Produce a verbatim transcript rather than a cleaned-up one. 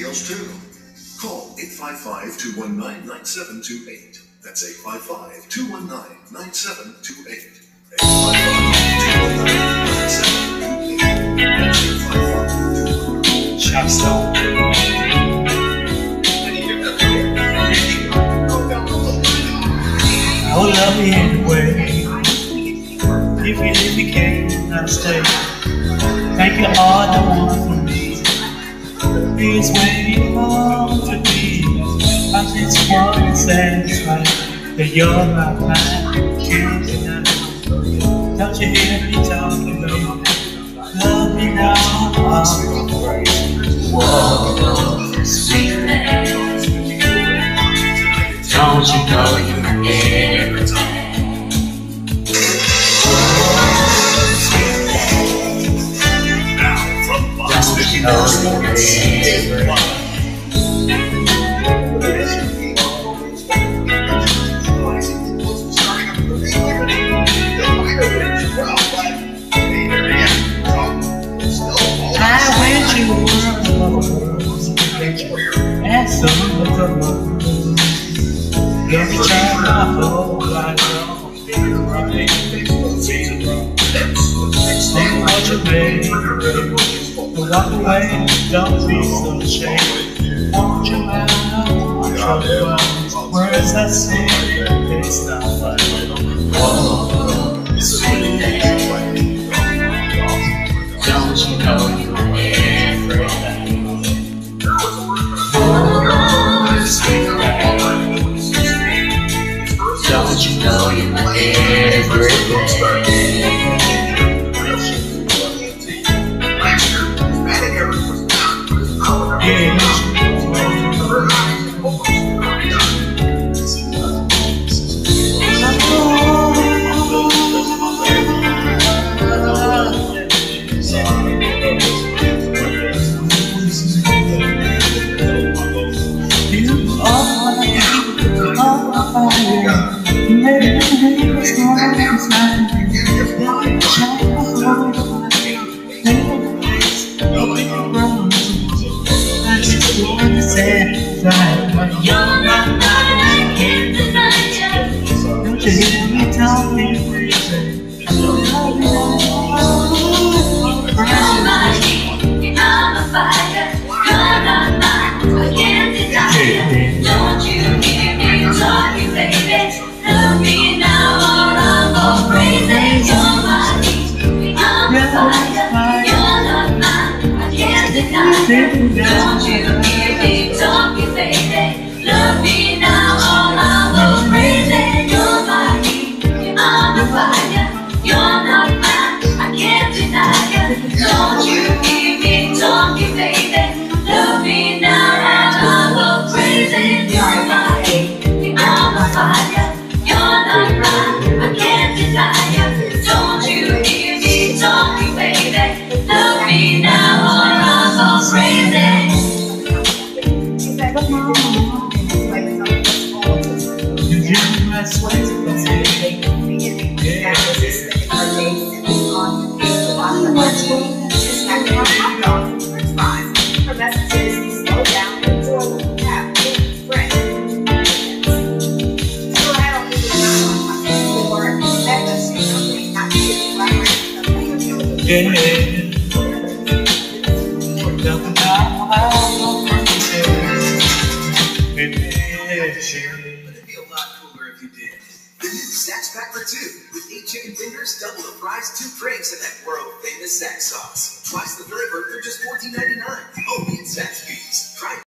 else too. Call eight five five, two one nine, nine seven two eight. That's eight five five, two one nine, nine seven two eight. eight five five, two one nine, nine seven two eight. That's eight five five, two one nine. Chaka. I will love you anyway. If you leave me, can't I'll stay. Make it all the one for me. It's where you want to be. I just want to satisfy that you're my mind. Can't deny. Don't you hear me talking, baby? Love me now, I'm crazy. Whoa, sweet lady. Don't you know you're everything? Don't you know you're everything? I wish you were alone and some of the world. Let me try my whole life long, be right, say what you made, don't walk away, don't be so ashamed. Won't you have no trouble? Words I say, it's not funny. Whoa, sweet lady, don't you know you're everything? Whoa, sweet lady. Don't you know you're my everything? You are on fire. I just want to say that you're my mind, I can't deny you. Don't you hear me talking crazy? Love you, you're my heat, I'm a fire. You're not mine, I can't deny you. Don't you hear me talking, baby? Love me now or I'll go crazy. You're my heat, I'm a fire. You're not mine, I can't deny you. Don't you hear me talking, baby? Love me now or I'll go crazy. You're my heat, I'm a fire. You're not mine, I can't deny you. Don't you hear me talking, baby? Love me now or I'll go crazy. You're my heat, I'm a fire. You're not mine, I can't deny you. Don't you hear me talking, baby? Love me now or I'll go crazy. You give me my sweat, Her message is slow down, enjoy what you have, be fresh. So I don't need to know or that does something not to get right. yeah. Nothing now, I'll go crazy. But it'd be a lot cooler if you did. The new Stacks Pack for two with eight chicken fingers, double the fries, two drinks, and that world famous Stack sauce. Twice the flavor for just fourteen ninety-nine. Only at Stack's Beats. Try it.